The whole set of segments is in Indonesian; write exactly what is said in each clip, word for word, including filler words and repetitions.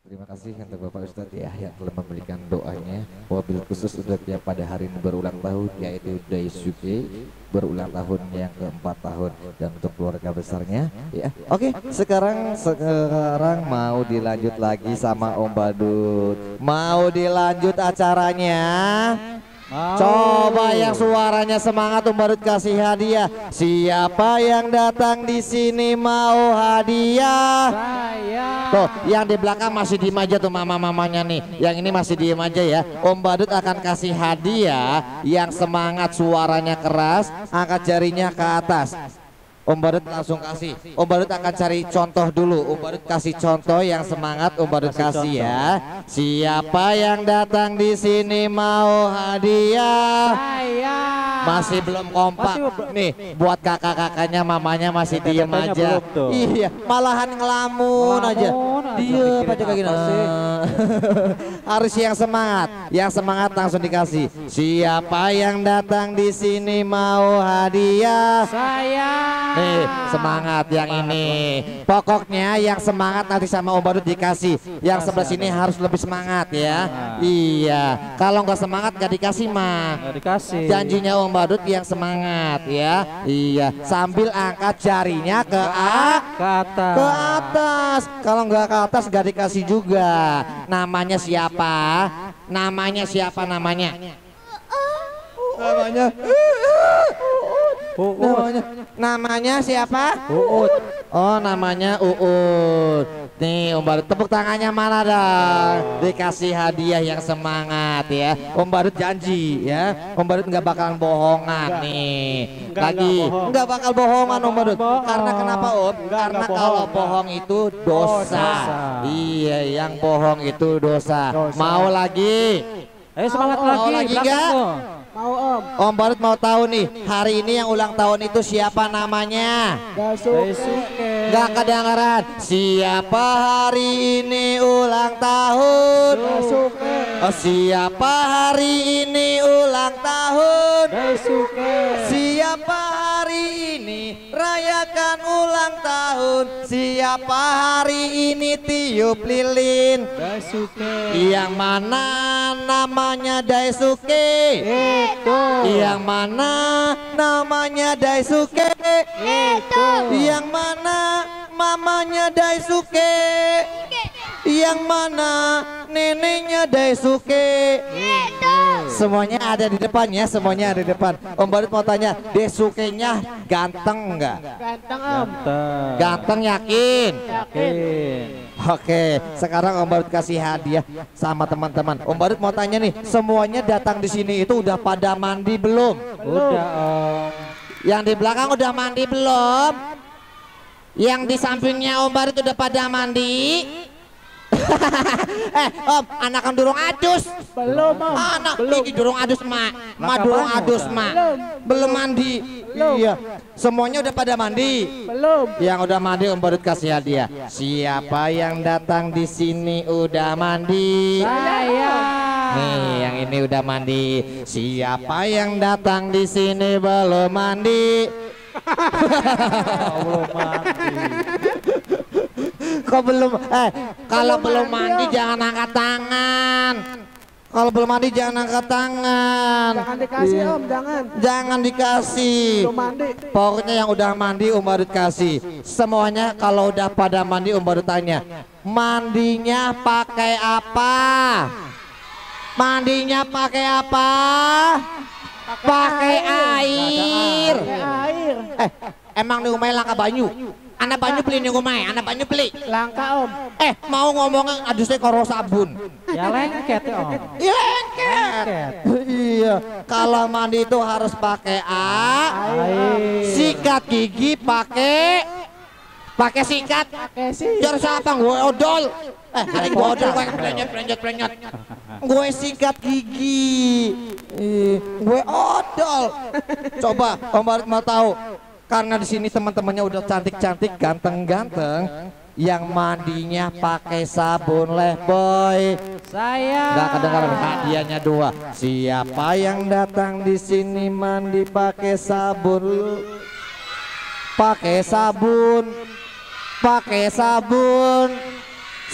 Terima kasih untuk Bapak Ustadz ya yang telah memberikan doanya. Wabil khusus untuk yang pada hari ini berulang tahun yaitu Daisuke berulang tahun yang keempat tahun dan untuk keluarga besarnya ya. Oke, sekarang sekarang mau dilanjut lagi sama Om Badut. Mau dilanjut acaranya? Mau. Coba yang suaranya semangat Om Badut kasih hadiah. Siapa yang datang di sini mau hadiah? Saya. Tuh, yang di belakang masih diem aja tuh mama-mamanya nih. Yang ini masih diem aja ya. Om Badut akan kasih hadiah yang semangat suaranya keras, angkat jarinya ke atas. Om Badut langsung kasih. Om Badut akan cari contoh dulu. Om Badut kasih contoh yang semangat. Om Badut kasih ya. Siapa yang datang di sini mau hadiah? Saya. Masih belum kompak nih buat kakak-kakaknya, mamanya masih diem aja. Iya, malahan ngelamun aja. Dia aja kayak gini. Harus yang semangat, yang semangat langsung dikasih. Siapa yang datang di sini mau hadiah? Saya. Nih, semangat yang ini. Pokoknya yang semangat nanti sama Om Badut dikasih. Yang sebelah sini harus lebih semangat ya. Iya, kalau nggak semangat gak dikasih mah. Nggak dikasih. Janjinya Om Badut yang semangat ya. Iya, sambil angkat jarinya ke a Ke atas. ke atas. Kalau nggak ke atas gak dikasih juga. Namanya siapa? Namanya siapa namanya? Namanya Namanya, namanya siapa? Uut. Oh, namanya Uut. Nih Om Badut, tepuk tangannya mana dong? Dikasih hadiah yang semangat ya. Om Badut janji ya. Om Badut nggak bakalan bohongan nih. Enggak, Lagi enggak bohong. nggak bakal bohongan Om Badut. Bohong. Karena kenapa Om? Enggak, Karena enggak kalau bohong. bohong itu dosa. Oh, dosa. Iya, yang bohong itu dosa. Dosa. Mau lagi? Ayo semangat Mau lagi. lagi belakang nggak? tuh. Mau Om. Om Badut mau tahu nih, hari ini yang ulang tahun itu siapa namanya? Daisuke. Gak kedengaran. Siapa hari ini ulang tahun? Daisuke. Oh, siapa hari ini ulang tahun? Daisuke. Siapa hari ini rayakan ulang tahun? Siapa hari ini tiup lilin? Daisuke. Yang mana namanya Daisuke? Itu. Yang mana namanya Daisuke? Itu. Yang mana mamanya Daisuke? Yang mana neneknya Daisuke? Itu. Semuanya ada di depan ya, semuanya ada di depan. Om Badut mau tanya, Daisuke-nya ganteng nggak? Ganteng Om. Ganteng. Ganteng yakin? Yakin. Oke, sekarang Om Badut kasih hadiah sama teman-teman. Om Badut mau tanya nih, semuanya datang di sini itu udah pada mandi belum? Udah Om. Yang di belakang udah mandi belum? Yang di sampingnya Om Badut udah pada mandi? eh Om, anak kan durung adus. Belum Om. Anak Belum. ini durung adus mak. Ma Maka durung banyak, adus Ustaz. mak. Belum. Belum mandi. Belum. Iya. Semuanya udah pada mandi. Belum. Yang udah mandi Om Badut kasih hadiah. Siapa yang datang di sini udah mandi? Saya. Nih, yang ini udah mandi. Siapa yang datang di sini belum mandi? Belum mandi. Kok belum? Eh, kalau belum mandi jangan angkat tangan. Kalau belum mandi jangan angkat tangan. Jangan dikasih Iya. Om, jangan. Jangan dikasih. Belum mandi. Pokoknya yang udah mandi Om Badut kasih. Semuanya kalau udah pada mandi Om Badut tanya, mandinya pakai apa? Mandinya pakai apa? Pakai air. Pakai air. Eh, emang di rumah langka banyu? Anak banyu beli nih rumah, anak banyu beli. Langka Om. Eh, mau ngomong adusnya karo sabun. Ya lengket ya Om. Iya, lengket. Iya, kalau mandi itu harus pakai A. Air. Sikat gigi pakai pakai sikat. Pakai sih. Jar siapa gue odol. Eh, hari gue odol gue perenyet perenyet perenyet. Gue sikat gigi. Ih, gue odol. Coba Om Badut mau tahu. Karena di sini teman-temannya udah cantik-cantik, ganteng-ganteng. Yang mandinya pakai sabun leh boy. Saya. Gak kedengaran hadiahnya dua. Siapa yang datang di sini mandi pakai sabun? Pakai sabun. Pakai sabun.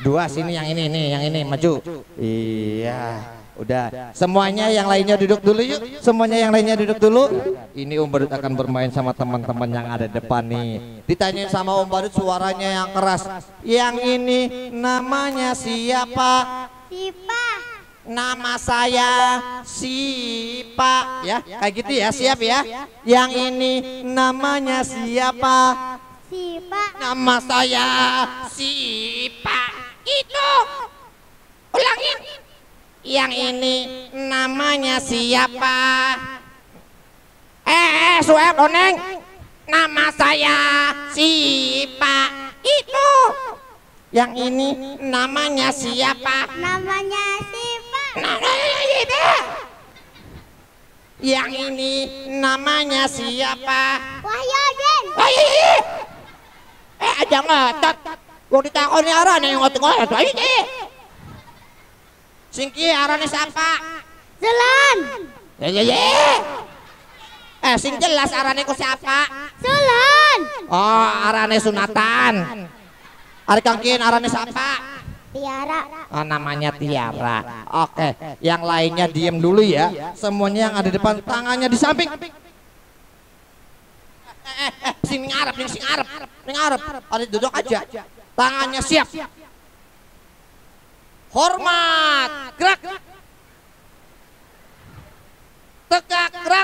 Dua sini yang ini nih, yang ini maju. Iya, udah. Semuanya yang lainnya duduk dulu yuk. Semuanya yang lainnya duduk dulu. Ini Om Badut akan bermain sama teman-teman yang ada depan nih. Ditanyain sama Om Badut suaranya yang keras. Yang ini namanya siapa? Sipa. Nama saya Sipa, ya kayak gitu ya, siap ya. Yang ini namanya siapa? Sipa. Nama saya Sipa. Itu ulangin. Yang ini namanya siapa? Eh, eh suep oneng. Nama saya Sipa. Itu. Yang ini namanya siapa? Namanya Sipa. Namanya Sipa. Yang ini namanya siapa? Wahyudin. Wahyu. Eh aja ngotot. Wong ditakoni arane ngotot-ngotot. Ayo deh. Singki arane siapa? Sulan. Ya ya ya. Eh sing jelas arane ku siapa? Sulan. Oh, arane sunatan. Ari kangkin arane siapa? Tiara. Oh, namanya Tiara. Oke, yang lainnya diem dulu ya. Semuanya yang ada di depan tangannya di samping. Eh, eh, eh, sini ngarep, sini ngarep, sini ngarep. Ada duduk aja. Tangannya siap. Hormat, gerak. Tegak, gerak.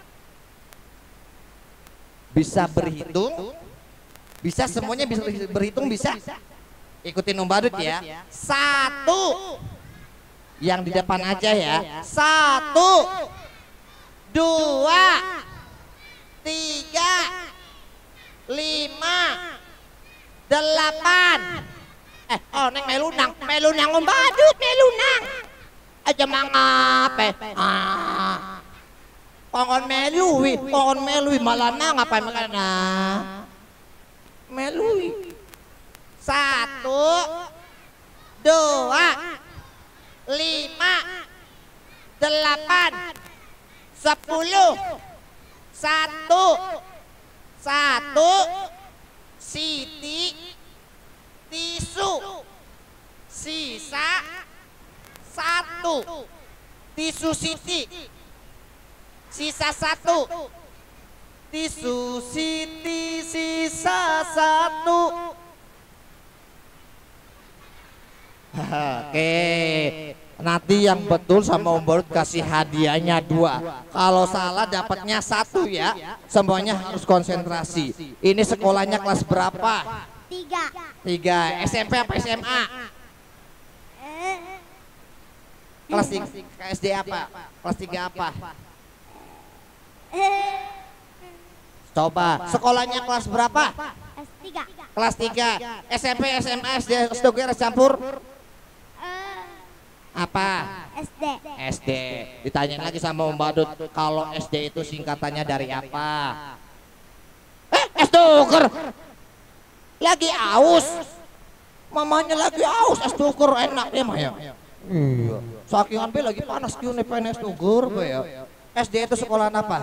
Bisa berhitung. Bisa semuanya bisa berhitung bisa. Ikutin Om Badut ya. Satu. Yang di depan aja ya. Satu. Dua. Tiga. Lima. Delapan. Eh, oh neng melunang. Melunang Om Badut, melunang. Aja mangape. Ah. Kongon melui, kongon melui malah nang apa makana. Melui. Satu, dua, lima, delapan, sepuluh, satu, satu, Siti, tisu, sisa, satu, tisu Siti, sisa satu, tisu Siti, sisa satu. Oke, nanti yang betul sama Om Badut kasih hadiahnya dua. Kalau salah dapatnya satu ya. Semuanya harus konsentrasi. Ini sekolahnya kelas berapa? Tiga. Tiga. S M P apa S M A? Kelas tiga. S D apa? Kelas tiga apa? Coba. Sekolahnya kelas berapa? S tiga. Kelas tiga. S M P, S M A, S D, S D campur? Apa? S D. S D. Ditanyain lagi sama Om Badut, kalau S D itu singkatannya dari apa? Eh, es tuker. Lagi aus. Mamanya lagi aus, es tuker enak ya mah ya. Iya. Saking ampe lagi panas kieu pengen es tuker ya. S D itu sekolah apa?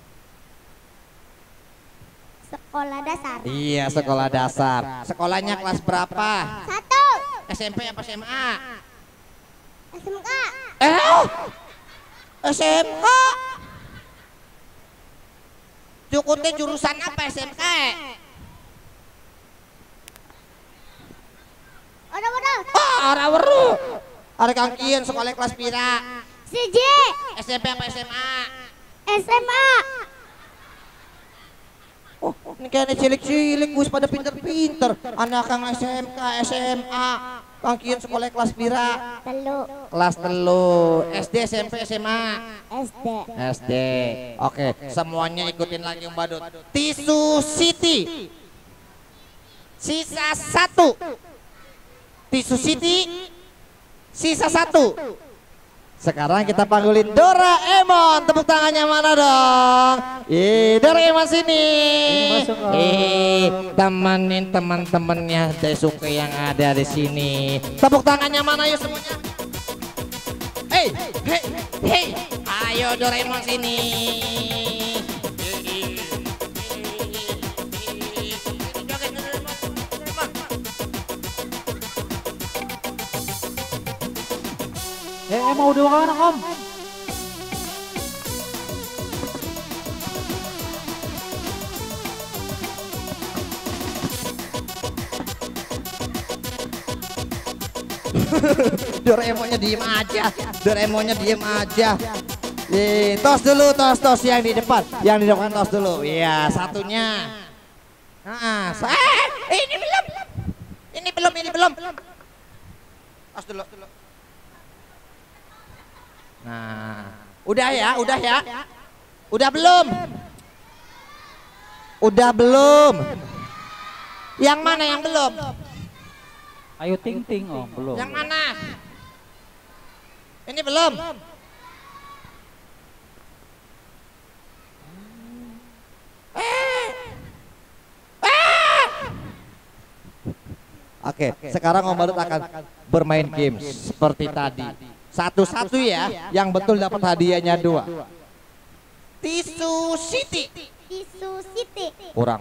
Sekolah dasar. Iya, sekolah dasar. Sekolahnya kelas berapa? Satu. S M P apa S M A? S M K. Eh, S M K. Cukutnya jurusan apa S M K? Udah udah. Oh, ora weru. Are kangkien sekolah kelas pira? Siji. S M P apa S M A? S M A. Oh, ini kayaknya cilik-cilik gus pada pinter-pinter. Anak kang S M K, S M A, kangkien sekolah kelas pira? Telu. Kelas telu. S D, S M P, S M A? S D. S D. Oke, semuanya ikutin lagi Om Badut. Tisu Siti. Sisa satu. Tisu Siti. Sisa satu. Sekarang kita panggilin Doraemon. Tepuk tangannya mana dong? Ih, Doraemon sini. Ih, temenin teman-temannya Daisuke yang ada di sini. Tepuk tangannya mana yuk semuanya? Hei, hei, hei. Ayo Doraemon sini. Eh, eh mau dua anak om. Doraemonnya diem aja, Doraemonnya diem aja. Eh, tos dulu, tos tos yang di depan, yang di depan tos dulu. Iya, satunya. Nah, eh, ini belum, ini belum, ini belum. Tos dulu. Nah, udah ya, udah ya, udah belum, udah belum. Yang mana yang belum? Ayo ting ting om belum. Yang mana? Ini belum. Oke, sekarang Om Badut akan bermain games seperti tadi. Satu-satu ya, yang betul dapat hadiahnya dua. Tisu Siti. Tisu Siti. Kurang.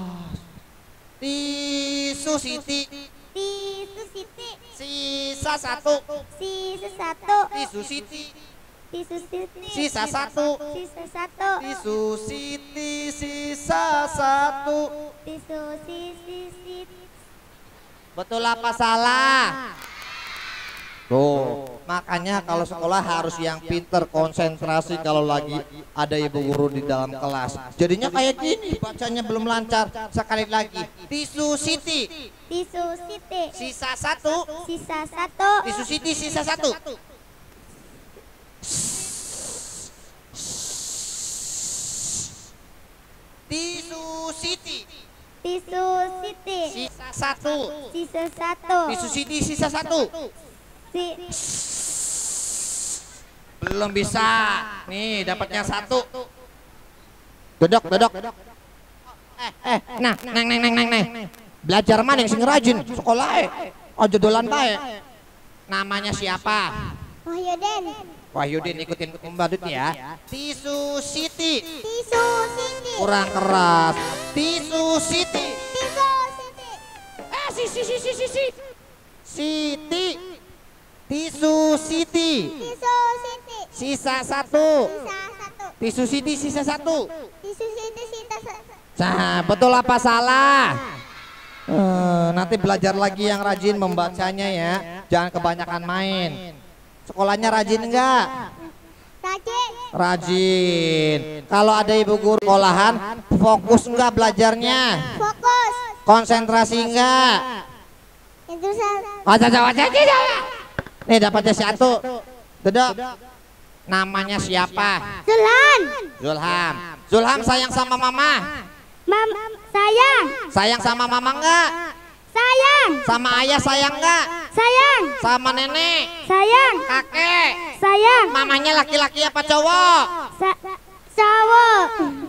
Tisu Siti. Tisu Siti. Sisa satu. Sisa satu. Tisu Siti. Tisu Siti. Sisa satu. Sisa satu. Tisu Siti. Sisa satu. Tisu Siti. Siti. Betul apa salah? Tuh, makanya kalau sekolah harus yang pinter, konsentrasi kalau lagi ada ibu guru di dalam kelas. Jadinya kayak gini, bacanya belum lancar. Sekali lagi, Tisu Siti. Tisu Siti. Sisa satu. Sisa satu. Tisu Siti sisa satu. Tisu Siti. Tisu Siti. Sisa satu. Sisa satu. Tisu Siti sisa satu. Si. Belum bisa. Nih dapatnya satu. Dodok, dodok. Eh, eh, nah, neng, neng, neng, neng, neng. Belajar mana yang sing rajin? Sekolah eh. Ojo dolan bae. Namanya siapa? Wahyuden. Wahyudin, ikutin Om Badut ya. Tisu Siti. Tisu Siti. Kurang keras. Tisu Siti. Tisu Siti. Eh, si, si, si, si, si, si. Siti. Tisu Siti. Tisu Siti. Sisa satu. Sisa satu. Tisu Siti sisa satu. Tisu Siti. Sisa satu. Nah, betul apa salah? Uh, nanti belajar lagi yang rajin membacanya ya. Jangan kebanyakan main. Sekolahnya rajin enggak? Rajin. Rajin. Kalau ada ibu guru sekolahan, fokus enggak belajarnya? Fokus. Konsentrasi enggak? Itu salah. Wajah wajah tidak. Nih dapatnya satu. Duduk. Namanya siapa? Zulhan. Zulham. Zulham sayang sama mama. Mam. Sayang. Sayang sama mama enggak? Sayang. Sama ayah sayang enggak? Sayang. Sama nenek? Sayang. Kakek? Sayang. Mamanya laki-laki apa cowok? Sa cowok.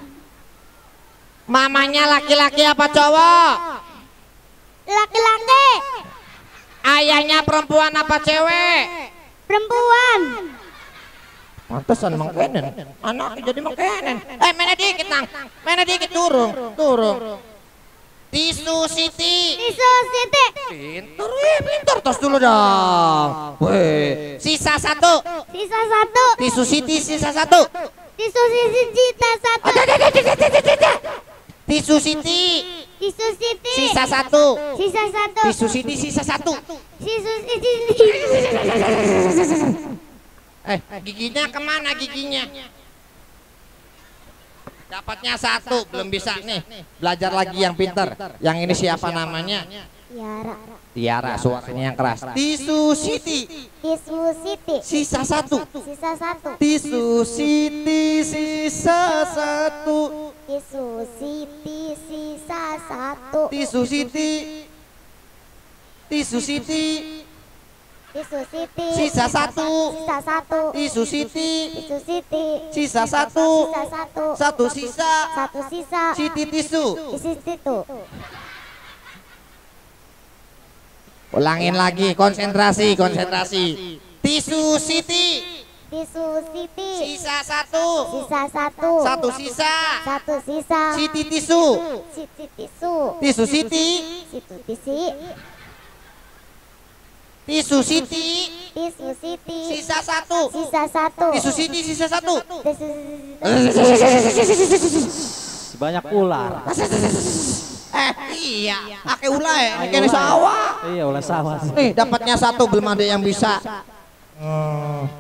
Mamanya laki-laki apa cowok? Laki-laki. Ayahnya perempuan apa cewek? Perempuan. Pantesan mengkenen. Anaknya jadi mengkenen. Eh, mana dikit nang? Mana dikit turun, turun. Tisu Siti. Tisu Siti. Pinter, ya pinter. Tos dulu dong. Weh, sisa satu. Sisa satu. Tisu Siti sisa satu. Tisu Siti. Sisa satu. Tisu Siti. Tisu Siti. Sisa satu. Sisa satu. Tisu Siti sisa satu. Tisu Siti. Eh, giginya kemana giginya? Dapatnya satu, belum bisa nih. Belajar lagi yang pinter. Yang ini siapa namanya? Tiara. Tiara, suaranya yang keras. Tisu Siti. Tisu Siti. Sisa satu. Sisa satu. Tisu Siti sisa satu. Tisu Siti. Sisa satu. Tisu Siti. Tisu Siti. Tisu Siti. Sisa satu. Sisa satu. Tisu Siti. Tisu Siti. Sisa satu. Sisa satu. Satu sisa. Satu sisa. Siti tisu. Tisu situ. Ulangin lagi, konsentrasi, konsentrasi. Tisu Siti. Tisu Siti. Sisa satu. Sisa satu. Satu sisa. Satu sisa. Siti tisu. Siti tisu. Tisu Siti. Situ tisi. Tisu Siti. Tisu Siti. Sisa satu. Sisa satu. Tisu Siti sisa satu. Tisu Banyak ular. Eh iya, ake ulah ya, ini kene sawah. Iya, ular sawah. Eh dapatnya satu belum ada yang bisa. Hmm.